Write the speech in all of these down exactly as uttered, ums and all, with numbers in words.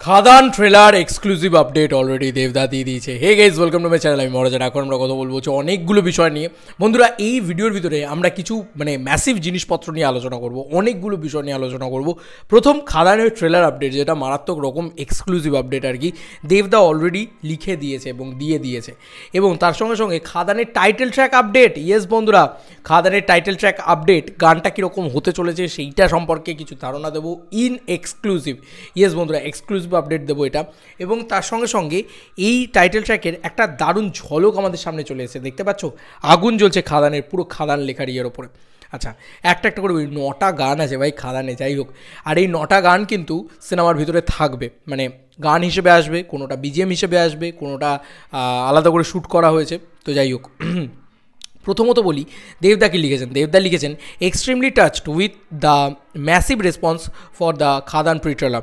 খাদান trailer exclusive update already দেবদা দিয়ে দিয়েছে। Hey guys, welcome to my channel. আমি মহারাজান। এখন আমরা কথা বলবো হচ্ছে অনেকগুলো বিষয় নিয়ে। বন্ধুরা, এই ভিডিওর ভিতরে আমরা কিছু মানে ম্যাসিভ জিনিসপত্র নিয়ে আলোচনা করব, অনেকগুলো বিষয় নিয়ে আলোচনা করব। প্রথম, খাদানের ট্রেলার আপডেট, যেটা মারাত্মক রকম এক্সক্লুসিভ আপডেট আর কি, দেবদা অলরেডি লিখে দিয়েছে এবং দিয়ে দিয়েছে। এবং তার সঙ্গে সঙ্গে খাদানের টাইটেল ট্র্যাক আপডেট। ইয়েস বন্ধুরা, খাদানের টাইটেল ট্র্যাক আপডেট, গানটা কীরকম হতে চলেছে সেইটা সম্পর্কে কিছু ধারণা দেবো ইন এক্সক্লুসিভ। ইয়েস বন্ধুরা, এক্সক্লুসিভ আপডেট দেবো এটা। এবং তার সঙ্গে সঙ্গে এই টাইটেল ট্র্যাকের একটা দারুণ ঝলক আমাদের সামনে চলে এসেছে। দেখতে পাচ্ছ, আগুন জ্বলছে খাদানের, পুরো খাদান লেখার ইয়ের ওপরে। আচ্ছা, একটা একটা করে নটা গান আছে ভাই খাদানে, যাই হোক। আর এই নটা গান কিন্তু সিনেমার ভিতরে থাকবে, মানে গান হিসেবে আসবে, কোনোটা বিজিএম হিসেবে আসবে, কোনোটা আলাদা করে শ্যুট করা হয়েছে। তো যাই হোক, প্রথমত বলি দেবদা কি লিখেছেন। দেবদা লিখেছেন, extremely touched with the massive response for the Khadaan pre trailer.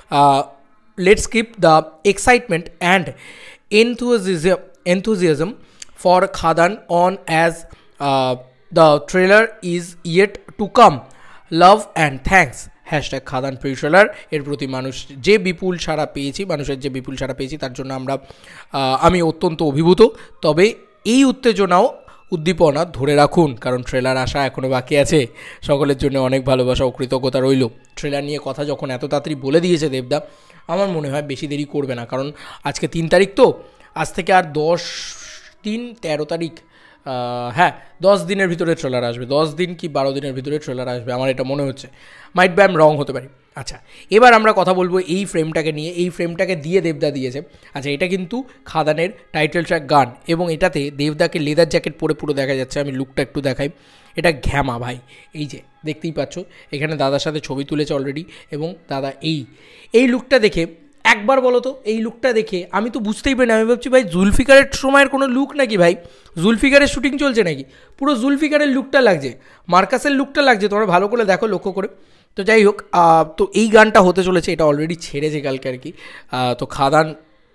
Let's keep the excitement and enthusiasm enthusiasm for Khadan on as uh, the trailer is yet to come. Love and thanks. Hashtag Khadaan pre trailer. এর প্রতি মানুষ যে বিপুল সাড়া পেয়েছি, মানুষের যে বিপুল সাড়া পেয়েছি, তার জন্য আমরা আমি অত্যন্ত অভিভূত। তবে এই উত্তেজনাও উদ্দীপনা ধরে রাখুন, কারণ ট্রেলার আসা এখনও বাকি আছে। সকলের জন্য অনেক ভালোবাসা ও কৃতজ্ঞতা রইল। ট্রেলার নিয়ে কথা যখন এত তাড়াতাড়ি বলে দিয়েছে দেবদা, আমার মনে হয় বেশি দেরি করবে না। কারণ আজকে তিন তারিখ, তো আজ থেকে আর দশ দিন তেরো তারিখ হ্যাঁ দশ দিনের ভিতরে ট্রেলার আসবে। দশ দিন কি বারো দিনের ভিতরে ট্রেলার আসবে, আমার এটা মনে হচ্ছে। Might be I am wrong হতে পারি। আচ্ছা, এবার আমরা কথা বলবো এই ফ্রেমটাকে নিয়ে। এই ফ্রেমটাকে দিয়ে দেবদা দিয়েছে। আচ্ছা, এটা কিন্তু খাদানের টাইটেল ট্র্যাক গান, এবং এটাতে দেবদাকে লেদার জ্যাকেট পরে পুরো দেখা যাচ্ছে। আমি লুকটা একটু দেখাই। এটা ঘ্যামা ভাই, এই যে দেখতেই পাচ্ছ, এখানে দাদার সাথে ছবি তুলেছে অলরেডি। এবং দাদা এই এই লুকটা দেখে একবার বলো তো, এই লুকটা দেখে আমি তো বুঝতেই পারি না। আমি ভাবছি ভাই জুলফিকারের সময়ের কোনো লুক নাকি ভাই, জুলফিকারের শুটিং চলছে নাকি, পুরো জুলফিকারের লুকটা লাগছে, মার্কাসের লুকটা লাগছে। তোমরা ভালো করে দেখো, লক্ষ্য করে। তো যাই হোক, তো এই গানটা হতে চলেছে, এটা অলরেডি ছেড়েছে কালকে আর কি। তো খাদান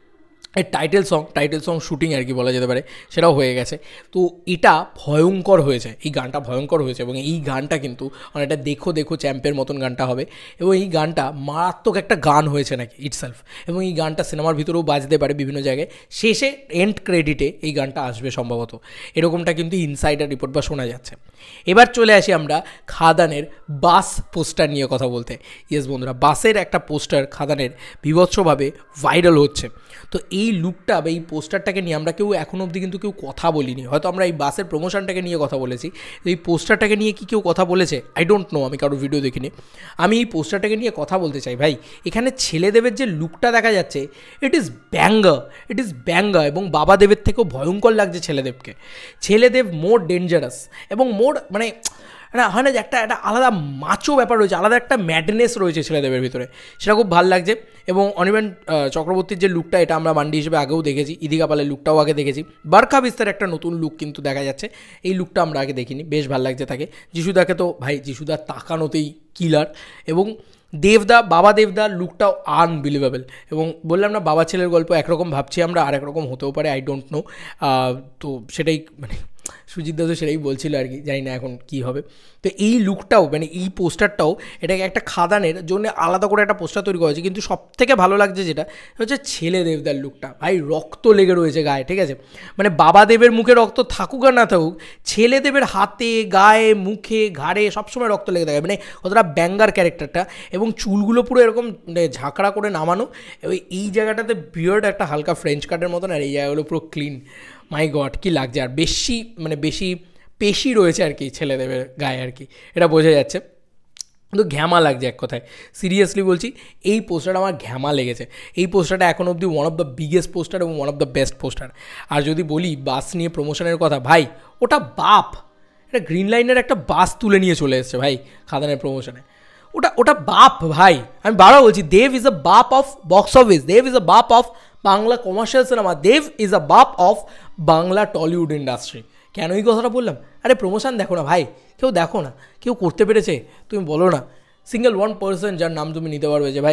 এর title song title song shooting আর কি বলা যেতে পারে, সেটাও হয়ে গেছে। তো এটা ভয়ঙ্কর হয়েছে, এই গানটা ভয়ঙ্কর হয়েছে। এবং এই গানটা কিন্তু অনেকটা দেখো দেখো চ্যাম্পের মতন গানটা হবে। এবং এই গানটা মারাত্মক একটা গান হয়েছে নাকি ইটসেলফ। এবং এই গানটা সিনেমার ভিতরেও বাজতে পারে বিভিন্ন জায়গায়। শেষে এন্ড ক্রেডিটে এই গানটা আসবে সম্ভবত, এরকমটা কিন্তু ইনসাইডার রিপোর্ট বা শোনা যাচ্ছে। এবার চলে আসি আমরা খাদানের বাস পোস্টার নিয়ে কথা বলতে। ইয়েস বন্ধুরা, বাসের একটা পোস্টার খাদানের বিভৎসভাবে ভাইরাল হচ্ছে। তো এই লুকটা বা এই পোস্টারটাকে নিয়ে আমরা কেউ এখনও অবধি কিন্তু কেউ কথা বলিনি। হয়তো আমরা এই বাসের প্রমোশনটাকে নিয়ে কথা বলেছি, এই পোস্টারটাকে নিয়ে কি কেউ কথা বলেছে আই ডোন্ট নো, আমি কারো ভিডিও দেখিনি। আমি এই পোস্টারটাকে নিয়ে কথা বলতে চাই ভাই। এখানে ছেলেদেবের যে লুকটা দেখা যাচ্ছে, it is banger, it is banger. এবং বাবাদেবের থেকেও ভয়ঙ্কর লাগছে ছেলেদেবকে। ছেলেদেব মোর ডেঞ্জারাস এবং মোর মানে না হয় না যে একটা একটা আলাদা মাচো ব্যাপার রয়েছে, আলাদা একটা ম্যাডনেস রয়েছে ছেলেদেবের ভিতরে, সেটা খুব ভালো লাগছে। এবং অনির্বাণ চক্রবর্তীর যে লুকটা, এটা আমরা মান্ডি হিসেবে আগেও দেখেছি, ইদিকা পালের লুকটাও আগে দেখেছি। বারখা বিস্তার একটা নতুন লুক কিন্তু দেখা যাচ্ছে, এই লুকটা আমরা আগে দেখিনি, বেশ ভালো লাগছে তাকে। যিশুদাকে তো ভাই যিশুদার তাকানোতেই কিলার। এবং দেবদা, বাবা দেবদার লুকটাও আনবিলিভেবল। এবং বললাম না, বাবা ছেলের গল্প একরকম ভাবছি আমরা, আর একরকম হতেও পারে, আই ডোন্ট নো। তো সেটাই মানে সুজিত দাদু সেটাই বলছিল আর কি, জানি না এখন কী হবে। তো এই লুকটাও মানে এই পোস্টারটাও, এটাকে একটা খাদানের জন্য আলাদা করে একটা পোস্টার তৈরি করা হয়েছে। কিন্তু সব থেকে ভালো লাগছে যেটা হচ্ছে ছেলে দেবদার লুকটা। ভাই রক্ত লেগে রয়েছে গায়ে, ঠিক আছে, মানে বাবা দেবের মুখে রক্ত থাকুক আর না থাকুক, ছেলে দেবের হাতে, গায়ে, মুখে, ঘাড়ে সবসময় রক্ত লেগে থাকে। মানে অতটা ব্যাঙ্গার ক্যারেক্টারটা। এবং চুলগুলো পুরো এরকম ঝাঁকড়া করে নামানো, এই জায়গাটাতে বিয়ার্ড একটা হালকা ফ্রেঞ্চ কাটের মতন, আর এই জায়গাগুলো পুরো ক্লিন। মাই গড, কী লাগছে। আর বেশি মানে বেশি পেশি রয়েছে আর কি ছেলেদেবের গায়ে আর কি, এটা বোঝা যাচ্ছে। কিন্তু ঘ্যামা লাগছে এক কথায়, সিরিয়াসলি বলছি। এই পোস্টারটা আমার ঘ্যামা লেগেছে। এই পোস্টারটা এখন অবধি one of the biggest poster এবং one of the best poster. আর যদি বলি বাস নিয়ে প্রমোশনের কথা, ভাই ওটা বাপ, এটা গ্রিন লাইনের একটা বাস তুলে নিয়ে চলে এসছে ভাই খাদানের প্রমোশনে। ওটা ওটা বাপ ভাই, আমি বারবার বলছি, দেব ইজ আ বাপ of box office, Dev is a বাপ of Bangla commercial cinema, Dev is a বাপ অফ বাংলা টলিউড ইন্ডাস্ট্রি। কেন এই কথাটা বললাম? আরে প্রমোশন দেখো না ভাই, কেউ দেখো না, কেউ করতে পেরেছে তুমি বলো না। সিঙ্গেল ওয়ান পার্সন যার নাম তুমি নিতে পারবে যে ভাই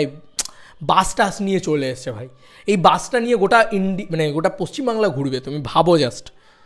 বাস টাস নিয়ে চলে এসছে ভাই, এই বাসটা নিয়ে গোটা ইন্ডি মানে গোটা পশ্চিমবাংলা ঘুরবে, তুমি ভাবো জাস্ট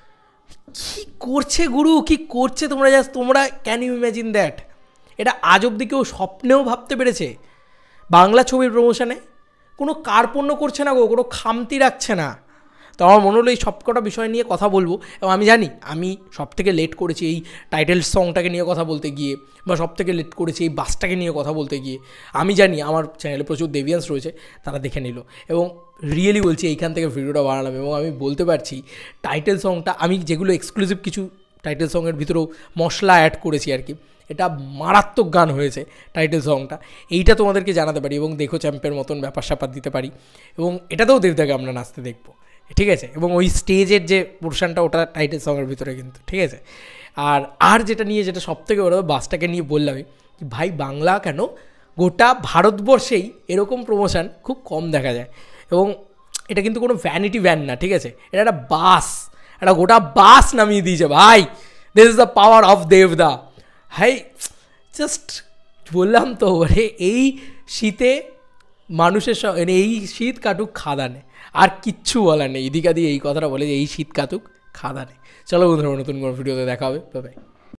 কী করছে গুরু, কী করছে তোমরা, জাস্ট তোমরা ক্যান ইউ ইম্যাজিন দ্যাট? এটা আজ অবধি কেউ স্বপ্নেও ভাবতে পেরেছে বাংলা ছবির প্রমোশনে? কোনো কার্পণ্য করছে না গো, কোনো খামতি রাখছে না। তো আমার মনে হলো এই সবকটা বিষয় নিয়ে কথা বলবো। এবং আমি জানি আমি সব থেকে লেট করেছি এই টাইটেল সংটাকে নিয়ে কথা বলতে গিয়ে, বা সব থেকে লেট করেছি এই বাসটাকে নিয়ে কথা বলতে গিয়ে। আমি জানি আমার চ্যানেলে প্রচুর দেভিয়ান্স রয়েছে, তারা দেখে নিল। এবং রিয়েলি বলছি এইখান থেকে ভিডিওটা বানালাম, এবং আমি বলতে পারছি টাইটেল সংটা আমি যেগুলো এক্সক্লুসিভ কিছু টাইটেল সংয়ের ভিতরেও মশলা অ্যাড করেছি আর কি, এটা মারাত্মক গান হয়েছে টাইটেল সংটা, এইটা তোমাদেরকে জানাতে পারি। এবং দেখো চ্যাম্পের মতন ব্যাপার স্যাপার দিতে পারি, এবং এটাতেও দেবদাকে আমরা নাচতে দেখবো, ঠিক আছে। এবং ওই স্টেজের যে পোর্শনটা ওটা টাইটেল সঙের ভিতরে কিন্তু, ঠিক আছে। আর আর যেটা নিয়ে যেটা সবথেকে বড়, বাসটাকে নিয়ে বললামই ভাই, বাংলা কেন গোটা ভারতবর্ষেই এরকম প্রমোশন খুব কম দেখা যায়। এবং এটা কিন্তু কোনো ভ্যানিটি ভ্যান না, ঠিক আছে, এটা একটা বাস, একটা গোটা বাস নামিয়ে দিয়েছে ভাই। This is the power of দেবদা। হাই জাস্ট বললাম তো, মানে এই শীতে মানুষের মানে এই শীত কাটুক খাদানে, আর কিচ্ছু বলার নেই। এদিকা দিয়ে এই কথাটা বলে যে এই শীত কাটুক খাদানে। চলো বন্ধুরা, নতুন কোনো ভিডিওতে দেখা হবে, বাই বাই।